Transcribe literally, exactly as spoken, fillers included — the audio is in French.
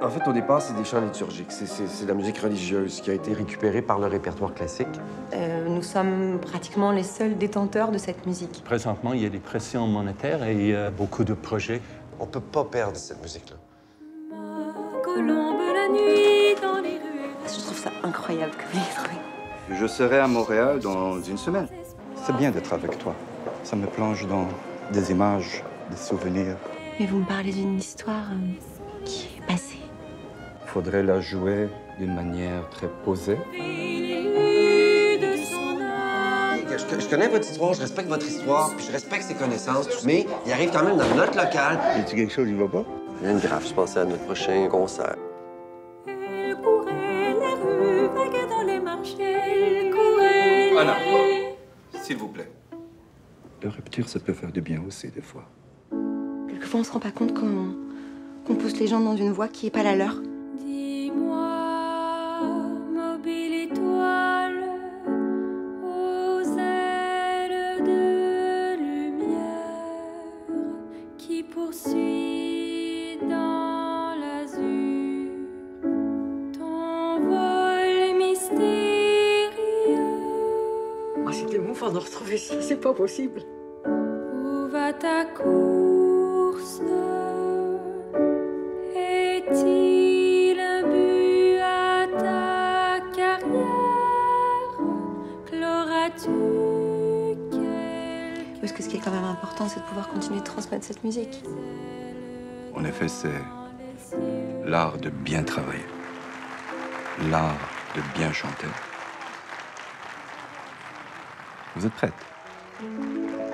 En fait, au départ, c'est des chants liturgiques. C'est de la musique religieuse qui a été récupérée par le répertoire classique. Euh, nous sommes pratiquement les seuls détenteurs de cette musique. Présentement, il y a des pressions monétaires et il y a beaucoup de projets. On peut pas perdre cette musique-là. Colombe la nuit dans les rues. Je trouve ça incroyable que vous l'ayez trouvé. Je serai à Montréal dans une semaine. C'est bien d'être avec toi. Ça me plonge dans des images, des souvenirs. Mais vous me parlez d'une histoire euh, qui est passée. Faudrait la jouer d'une manière très posée. Je, je connais votre histoire, je respecte votre histoire, puis je respecte ses connaissances, mais il arrive quand même dans notre local. Y a-t-il quelque chose qui va pas? Rien de grave, je pensais à notre prochain concert. Elle courait les rues, vaguait dans les marchés, elle courait Voilà. les... S'il vous plaît. La rupture, ça peut faire du bien aussi, des fois. Quelquefois, on se rend pas compte qu'on qu'on pousse les gens dans une voie qui est pas la leur. Dis-moi, mobile étoile, aux ailes de lumière qui poursuit dans l'azur ton vol mystérieux. Oh, c'est émouvant de retrouver ça, c'est pas possible. Où va ta course? Est-il un but à ta carrière? Cloras-tu quelque... Parce que ce qui est quand même important, c'est de pouvoir continuer de transmettre cette musique. En effet, c'est l'art de bien travailler. L'art de bien chanter. Vous êtes prête?